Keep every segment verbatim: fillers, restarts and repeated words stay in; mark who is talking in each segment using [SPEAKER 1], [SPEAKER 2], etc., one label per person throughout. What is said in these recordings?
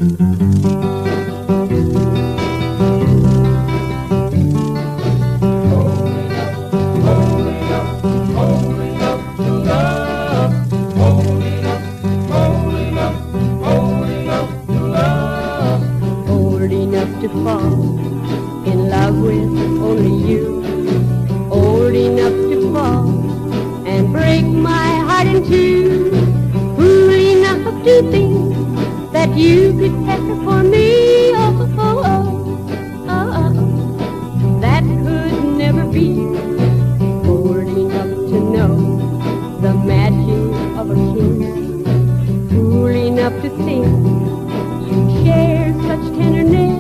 [SPEAKER 1] To fall in love with only you, old enough to fall and break my heart in two, fool enough to think that you could care for me. Oh, oh, oh, oh, oh. That could never be. Old enough to know the magic of a kiss, fool enough to think you share such tenderness.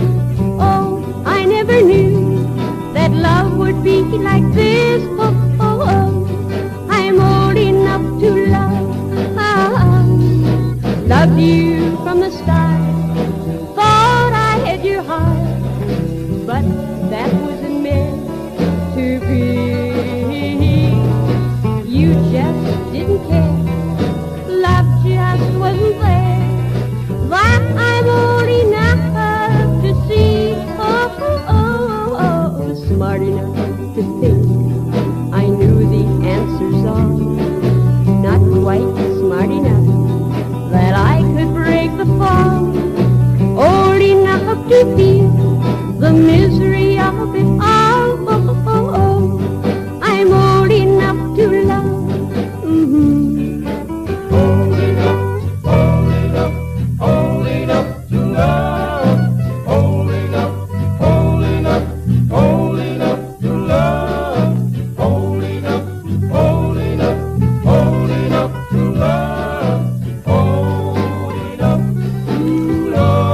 [SPEAKER 1] Never knew that love would be like this. Oh, oh, oh. I'm old enough to love. Ah, loved you from the start. Thought I had your heart, but that wasn't meant to be. You just didn't care. Love just wasn't there. But I'm old enough to see. Oh, oh, oh, oh, smart enough to think I knew the answers all. Not quite smart enough that I could break the fall. Old enough to feel the misery of it all. Oh, oh, oh, I'm old enough to love. Mm-hmm.
[SPEAKER 2] Old enough, old enough, old enough to love. Old enough, old enough, old enough to love. Old enough, old enough, old enough to love. Old enough to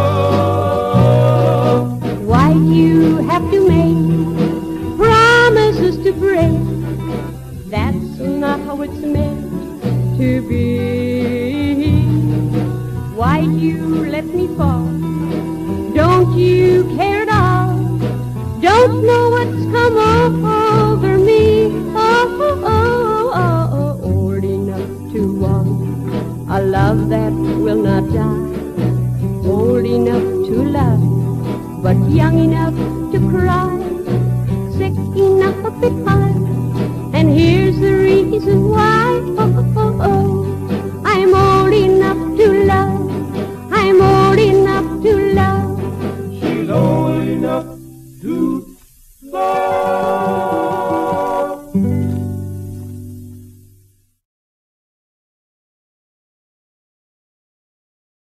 [SPEAKER 2] love.
[SPEAKER 1] Why you have to make promises to break? That's not how it's meant to be. Why you let me fall? Don't you care at all? Don't know what's come over me. Oh, oh, oh, oh, old enough to want a love that will not die. Old enough to love, but young enough to cry. Sick enough of it high, and here's the reason why. Oh, oh, oh.